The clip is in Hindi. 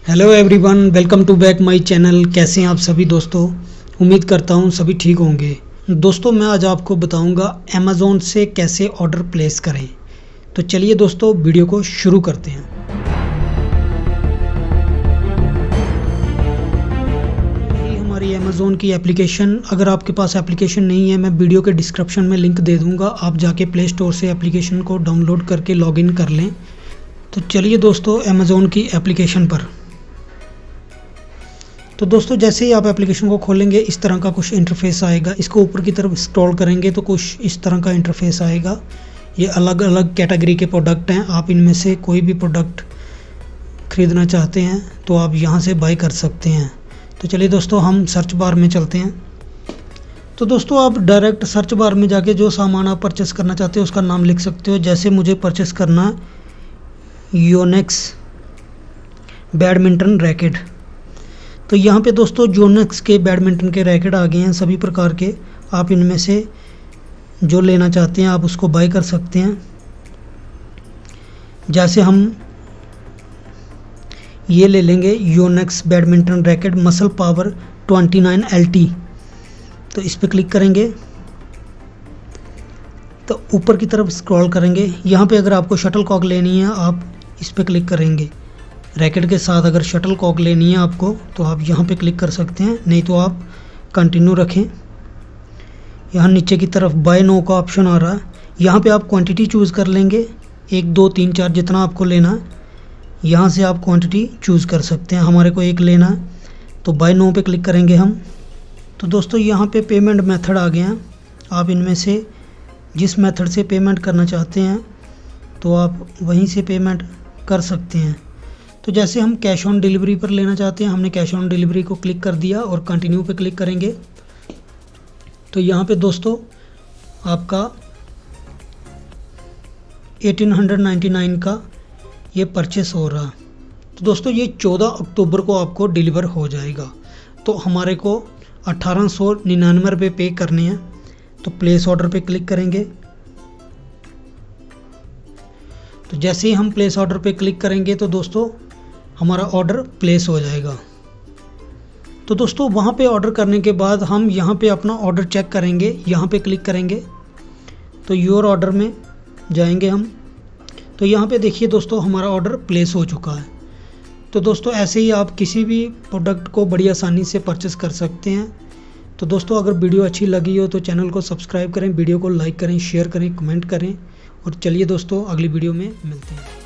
Hello everyone, welcome to back my channel. कैसे हैं आप सभी दोस्तों? उम्मीद करता हूं सभी ठीक होंगे। दोस्तों मैं आज आपको बताऊंगा अमेज़ॉन से कैसे ऑर्डर प्लेस करें। तो चलिए दोस्तों वीडियो को शुरू करते हैं। ये हमारी अमेज़ॉन की एप्लीकेशन, अगर आपके पास एप्लीकेशन नहीं है मैं वीडियो के डिस्क्रिप्शन में लिंक दे दूँगा, आप जाके प्ले स्टोर से एप्लीकेशन को डाउनलोड करके लॉगिन कर लें। तो चलिए दोस्तों अमेज़ॉन की एप्लीकेशन पर। तो दोस्तों जैसे ही आप एप्लीकेशन को खोलेंगे इस तरह का कुछ इंटरफेस आएगा। इसको ऊपर की तरफ स्क्रॉल करेंगे तो कुछ इस तरह का इंटरफेस आएगा। ये अलग अलग कैटेगरी के प्रोडक्ट हैं, आप इनमें से कोई भी प्रोडक्ट ख़रीदना चाहते हैं तो आप यहाँ से बाय कर सकते हैं। तो चलिए दोस्तों हम सर्च बार में चलते हैं। तो दोस्तों आप डायरेक्ट सर्च बार में जाके जो सामान आप परचेस करना चाहते हो उसका नाम लिख सकते हो। जैसे मुझे परचेस करना है योनेक्स बैडमिंटन रैकेट, तो यहाँ पे दोस्तों योनेक्स के बैडमिंटन के रैकेट आ गए हैं सभी प्रकार के। आप इनमें से जो लेना चाहते हैं आप उसको बाय कर सकते हैं। जैसे हम ये ले लेंगे Yonex badminton racket muscle power 29 LT, तो इस पर क्लिक करेंगे तो ऊपर की तरफ स्क्रॉल करेंगे। यहाँ पे अगर आपको शटल कॉक लेनी है आप इस पर क्लिक करेंगे। रैकेट के साथ अगर शटल कॉक लेनी है आपको तो आप यहाँ पे क्लिक कर सकते हैं, नहीं तो आप कंटिन्यू रखें। यहाँ नीचे की तरफ बाय नो का ऑप्शन आ रहा है, यहाँ पे आप क्वांटिटी चूज़ कर लेंगे, 1 2 3 4 जितना आपको लेना है यहाँ से आप क्वांटिटी चूज़ कर सकते हैं। हमारे को 1 लेना है तो बाय नो पे क्लिक करेंगे हम। तो दोस्तों यहाँ पे पेमेंट मेथड आ गए हैं, आप इनमें से जिस मेथड से पेमेंट करना चाहते हैं तो आप वहीं से पेमेंट कर सकते हैं। तो जैसे हम कैश ऑन डिलीवरी पर लेना चाहते हैं, हमने कैश ऑन डिलीवरी को क्लिक कर दिया और कंटिन्यू पे क्लिक करेंगे। तो यहाँ पे दोस्तों आपका 1899 का ये परचेस हो रहा। तो दोस्तों ये 14 अक्टूबर को आपको डिलीवर हो जाएगा। तो हमारे को 1899 रुपये पे करने हैं। तो प्लेस ऑर्डर पे क्लिक करेंगे। तो जैसे ही हम प्लेस ऑर्डर पे क्लिक करेंगे तो दोस्तों हमारा ऑर्डर प्लेस हो जाएगा। तो दोस्तों वहाँ पे ऑर्डर करने के बाद हम यहाँ पे अपना ऑर्डर चेक करेंगे, यहाँ पे क्लिक करेंगे तो योर ऑर्डर में जाएंगे हम। तो यहाँ पे देखिए दोस्तों हमारा ऑर्डर प्लेस हो चुका है। तो दोस्तों ऐसे ही आप किसी भी प्रोडक्ट को बड़ी आसानी से परचेस कर सकते हैं। तो दोस्तों अगर वीडियो अच्छी लगी हो तो चैनल को सब्सक्राइब करें, वीडियो को लाइक करें, शेयर करें, कमेंट करें। और चलिए दोस्तों अगली वीडियो में मिलते हैं।